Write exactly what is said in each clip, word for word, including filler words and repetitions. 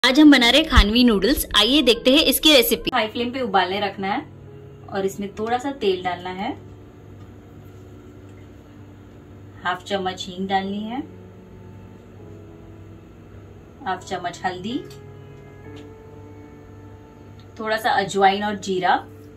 आज हम बना रहे खानवी नूडल्स। आइए देखते हैं इसकी रेसिपी। हाई फ्लेम पे उबालने रखना है और इसमें थोड़ा सा तेल डालना है, हाफ चम्मच हींग डालनी है, हाफ चम्मच हल्दी, थोड़ा सा अजवाइन और जीरा,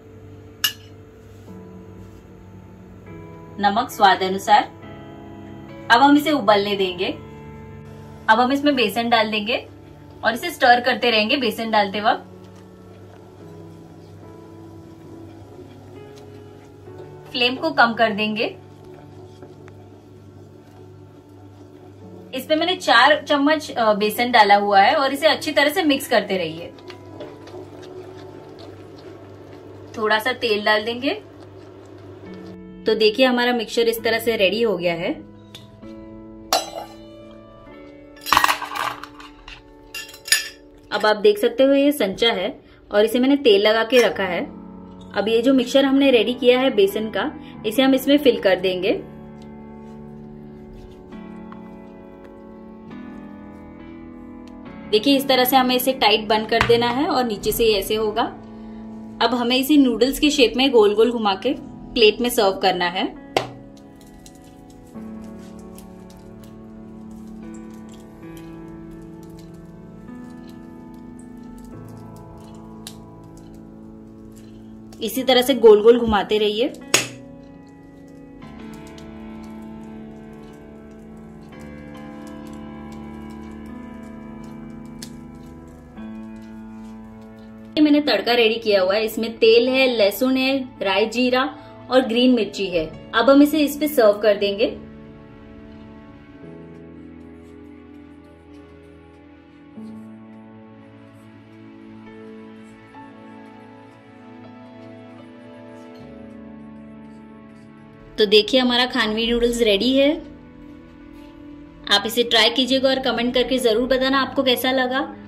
नमक स्वाद अनुसार। अब हम इसे उबलने देंगे। अब हम इसमें बेसन डाल देंगे और इसे स्टर करते रहेंगे बेसन डालते वक्त। फ्लेम को कम कर देंगे। इसमें मैंने चार चम्मच बेसन डाला हुआ है और इसे अच्छी तरह से मिक्स करते रहिए। थोड़ा सा तेल डाल देंगे। तो देखिए हमारा मिक्सचर इस तरह से रेडी हो गया है। अब आप देख सकते हो ये संचा है और इसे मैंने तेल लगा के रखा है। अब ये जो मिक्सचर हमने रेडी किया है बेसन का, इसे हम इसमें फिल कर देंगे। देखिए इस तरह से हमें इसे टाइट बंद कर देना है और नीचे से ये ऐसे होगा। अब हमें इसे नूडल्स के शेप में गोल गोल घुमा के प्लेट में सर्व करना है। इसी तरह से गोल गोल घुमाते रहिए। मैंने तड़का रेडी किया हुआ है। इसमें तेल है, लहसुन है, राई जीरा और ग्रीन मिर्ची है। अब हम इसे इस पे सर्व कर देंगे। तो देखिए हमारा खानवी नूडल्स रेडी है। आप इसे ट्राई कीजिएगा और कमेंट करके जरूर बताना आपको कैसा लगा।